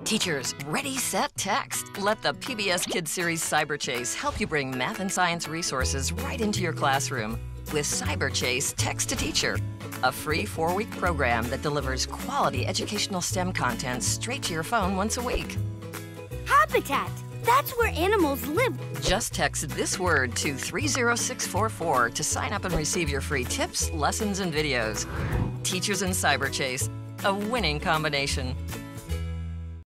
Teachers, ready, set, text. Let the PBS Kids Series Cyberchase help you bring math and science resources right into your classroom. With Cyberchase Text to Teacher, a free 4-week program that delivers quality educational STEM content straight to your phone once a week. Habitat. That's where animals live. Just text this word to 30644 to sign up and receive your free tips, lessons, and videos. Teachers and Cyberchase, a winning combination.